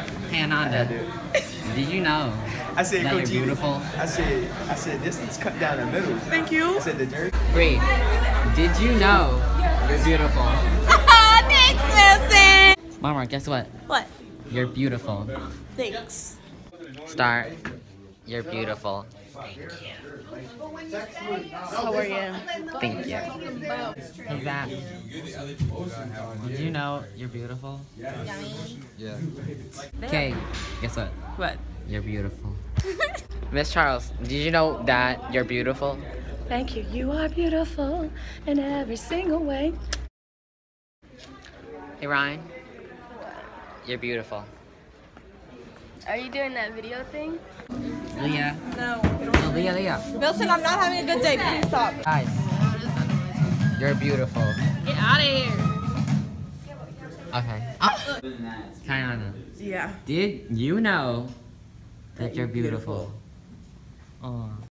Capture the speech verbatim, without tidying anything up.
Hey Ananda, did you know I said, that Coach you're G, beautiful? I said, I said, this is cut down the middle. Thank you. I said, the dirt. Bree, did you know you're beautiful? Thanks, Wilson. Mama, guess what? What? You're beautiful. Thanks. Star, you're beautiful. How are you? Thank you. Hey Zach, did you know you're beautiful? Yeah. Okay, guess what? What? You're beautiful. Miss Charles, did you know that you're beautiful? Thank you. You are beautiful in every single way. Hey Ryan, you're beautiful. Are you doing that video thing? Leah, No. no, Leah, Leah. Wilson, I'm not having a good day. Please stop. Guys, you're beautiful. Get out of here. Okay. Oh. Kayana, Yeah. did you know that you're beautiful? Oh.